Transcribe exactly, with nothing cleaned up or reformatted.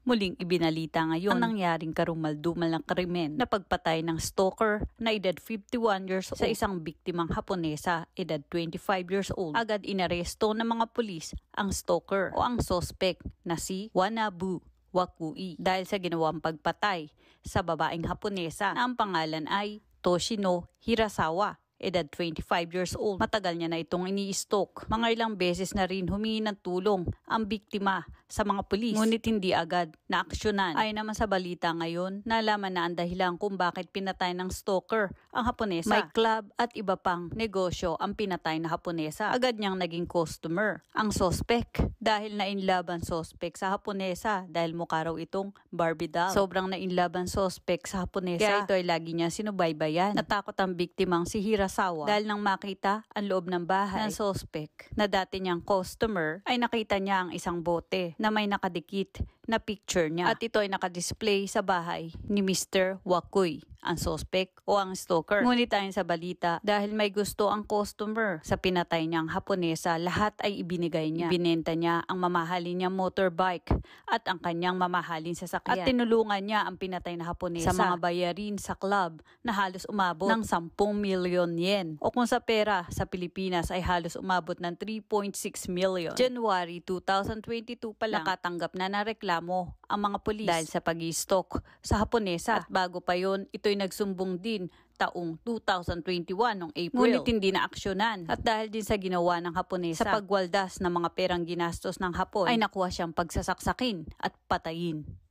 Muling ibinalita ngayon ang nangyaring karumaldumal ng krimen na pagpatay ng stalker na edad fifty-one years old sa isang biktimang Haponesa edad twenty-five years old. Agad inaresto ng mga pulis ang stalker o ang suspect na si Wanabu Wakui dahil sa ginawang pagpatay sa babaeng Haponesa na ang pangalan ay Toshino Hirasawa, edad twenty-five years old. Matagal niya na itong ini-stalk. Mga ilang beses na rin humingi ng tulong ang biktima sa mga pulis, ngunit hindi agad naaksyonan. Ayon naman sa balita ngayon, nalaman na ang dahilan kung bakit pinatay ng stalker ang Haponesa. May club at iba pang negosyo ang pinatay na Haponesa. Agad niyang naging customer ang suspect dahil na-inlove ang suspect sa Haponesa dahil mukha raw itong Barbie doll. Sobrang na-inlove ang suspect sa Haponesa, kaya ito ay lagi niya sinubaybayan. Natakot ang biktimang si Hirasawa dahil nang makita ang loob ng bahay ng suspect na dati niyang customer, ay nakita niya ang isang bote na may nakadikit na picture niya at ito ay nakadisplay sa bahay ni Mister Wakui, ang suspect o ang stalker. Ngunit ayon sa balita, dahil may gusto ang customer sa pinatay niyang Haponesa, lahat ay ibinigay niya. Ibinenta niya ang mamahalin niyang motorbike at ang kanyang mamahalin sasakyan at tinulungan niya ang pinatay na Haponesa sa mga bayarin sa club na halos umabot ng sampung milyon yen o kung sa pera sa Pilipinas ay halos umabot ng three point six million. January two thousand twenty-two pa lang nakatanggap na na reklamo ang mga pulis dahil sa pag-i-stalk sa Haponesa. At bago pa yon, ito'y nagsumbong din taong two thousand twenty-one noong April. Ngunit hindi na aksyonan. At dahil din sa ginawa ng Haponesa sa pagwaldas ng mga perang ginastos ng Hapon, ay nakuha siyang pagsasaksakin at patayin.